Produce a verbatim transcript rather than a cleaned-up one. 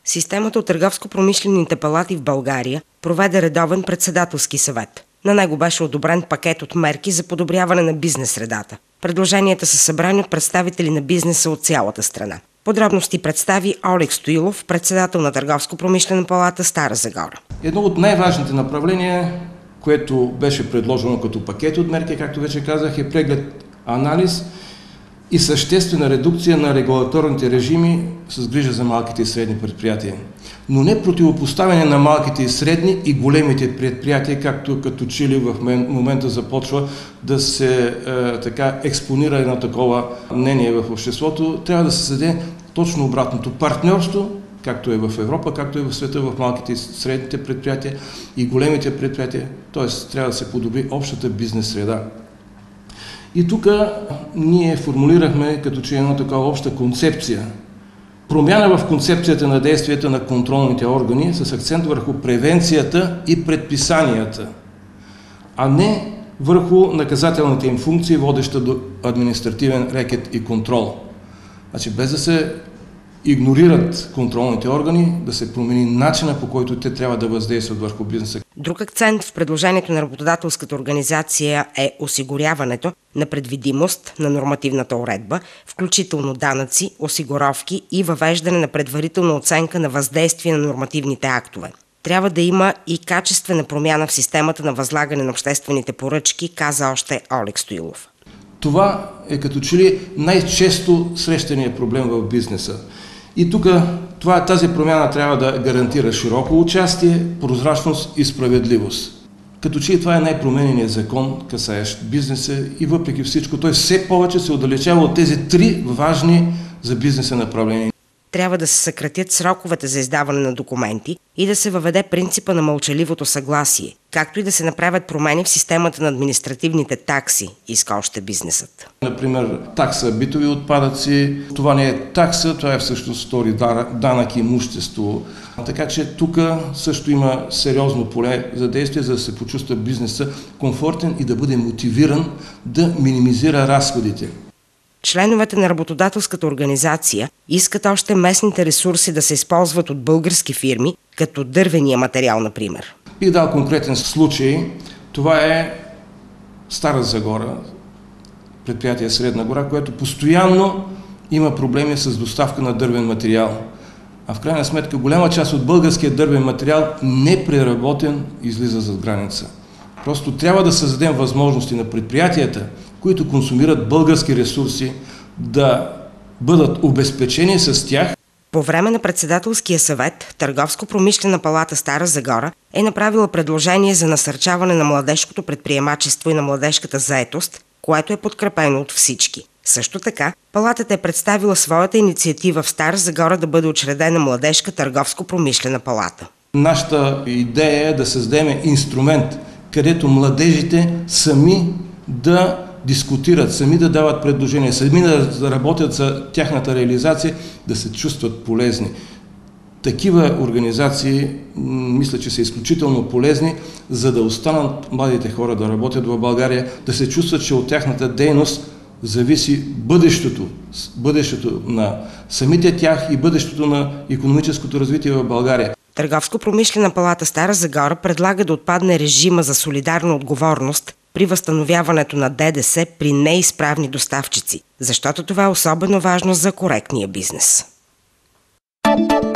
Системата от търговско-промишлените палати в България проведе редовен председателски съвет. На него беше одобрен пакет от мерки за подобряване на бизнес средата. Предложенията са събрани от представители на бизнеса от цялата страна. Подробности представи Олег Стоилов, председател на Търговско-промишлена палата Стара Загора. Едно от най-важните направления, което беше предложено като пакет от мерки, както вече казах, е преглед, анализ и съществена редукция на регулаторните режими с грижа за малките и средни предприятия. Но не противопоставяне на малките и средни и големите предприятия, както като че ли в момента започва да се е, така експонира едно такова мнение в обществото. Трябва да се създаде точно обратното партньорство, както е в Европа, както е в света, в малките и средните предприятия и големите предприятия. Т.е. трябва да се подобри общата бизнес среда. И тук ние формулирахме като че една такава обща концепция. Промяна в концепцията на действията на контролните органи с акцент върху превенцията и предписанията, а не върху наказателните им функции, водеща до административен рекет и контрол. Значи, без да се игнорират контролните органи, да се промени начина, по който те трябва да въздействат върху бизнеса. Друг акцент в предложението на работодателската организация е осигуряването на предвидимост на нормативната уредба, включително данъци, осигуровки и въвеждане на предварителна оценка на въздействие на нормативните актове. Трябва да има и качествена промяна в системата на възлагане на обществените поръчки, каза още Олег Стоилов. Това е като че ли най-често срещания проблем в бизнеса. И тук тази промяна трябва да гарантира широко участие, прозрачност и справедливост. Като че ли това е най-промененият закон, касаещ бизнеса и въпреки всичко, той все повече се отдалечава от тези три важни за бизнеса направления. Трябва да се съкратят сроковете за издаване на документи и да се въведе принципа на мълчаливото съгласие, както и да се направят промени в системата на административните такси, иска още бизнесът. Например, такса битови отпадъци, това не е такса, това е всъщност втори данък и имущество. Така че тук също има сериозно поле за действие, за да се почувства бизнеса комфортен и да бъде мотивиран да минимизира разходите. Членовете на работодателската организация искат още местните ресурси да се използват от български фирми, като дървения материал, например. И дал конкретен случай. Това е Стара Загора, предприятие Средна гора, което постоянно има проблеми с доставка на дървен материал. А в крайна сметка голяма част от българския дървен материал непреработен излиза зад граница. Просто трябва да създадем възможности на предприятията, които консумират български ресурси, да бъдат обезпечени с тях. По време на председателския съвет, Търговско-промишлена палата Стара Загора е направила предложение за насърчаване на младежкото предприемачество и на младежката заетост, което е подкрепено от всички. Също така, палатата е представила своята инициатива в Стара Загора да бъде учредена младежка търговско-промишлена палата. Нашата идея е да създадем инструмент, където младежите сами да дискутират, сами да дават предложения, сами да работят за тяхната реализация, да се чувстват полезни. Такива организации, мисля, че са изключително полезни, за да останат младите хора да работят в България, да се чувстват, че от тяхната дейност зависи бъдещето, бъдещето на самите тях и бъдещето на икономическото развитие в България. Търговско-промишлена палата Стара Загора предлага да отпадне режима за солидарна отговорност при възстановяването на ДДС при неизправни доставчици, защото това е особено важно за коректния бизнес.